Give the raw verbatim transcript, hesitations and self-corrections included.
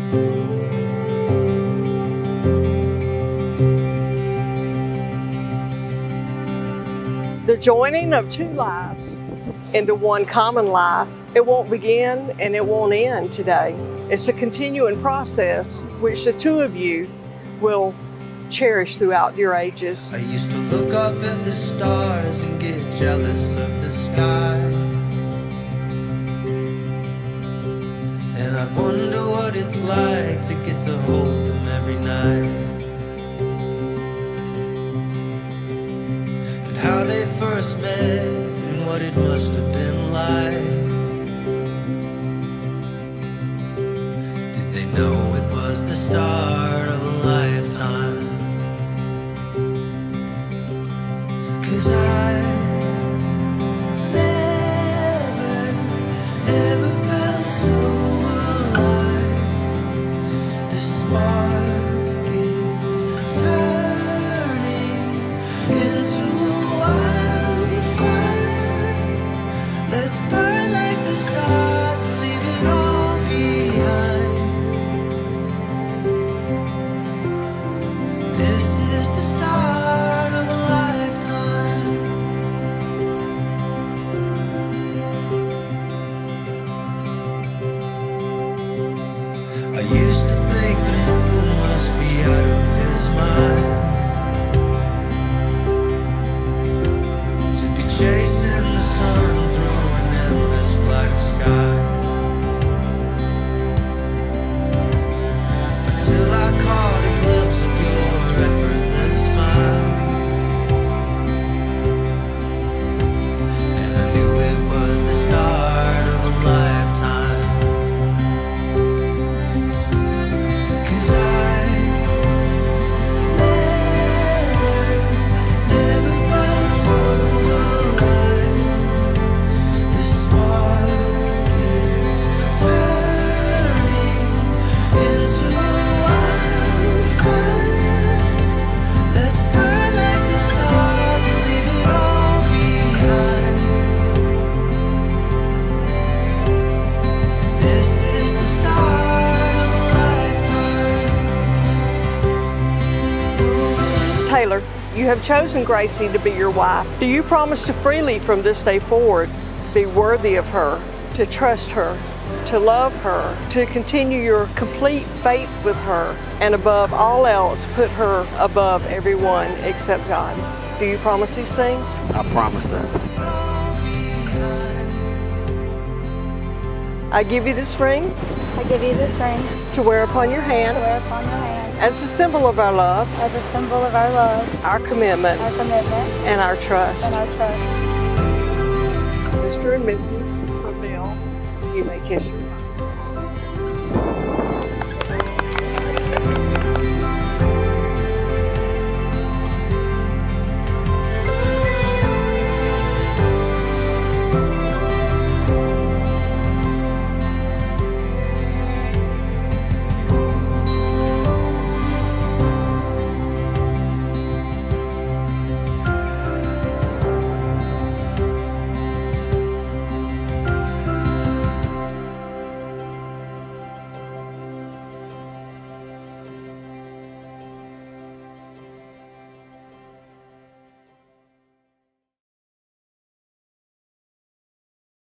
The joining of two lives into one common life, it won't begin and it won't end today. It's a continuing process which the two of you will cherish throughout your ages. I used to look up at the stars and get jealous of the sky, and I wonder what it's like to get to hold them every night, and how they first met and what it must have been like. Did they know it was the start of a lifetime? 'Cause I never, never felt so alive. The spark is turning into a wildfire. Let's burn like the stars and leave it all behind. This is the start of a lifetime. I used to think the moon must be out of his mind, to be chasing the sun through an endless black sky, until I caught a glimpse of your effortless smile, and I knew it was the start of a lifetime. 'Cause I never, never felt so alive. The spark is turning into a wildfire. Let's burn like the stars and leave it all behind. This is the start of a lifetime. Taylor, you have chosen Gracie to be your wife. Do you promise to freely from this day forward be worthy of her, to trust her, to love her, to continue your complete faith with her, and above all else, put her above everyone except God? Do you promise these things? I promise that. I give you this ring I give you this ring to wear upon your to hand wear upon your hand as a symbol of our love, as a symbol of our love, our commitment, our commitment, and our trust. and our trust. Mister and Missus Bill, you may kiss your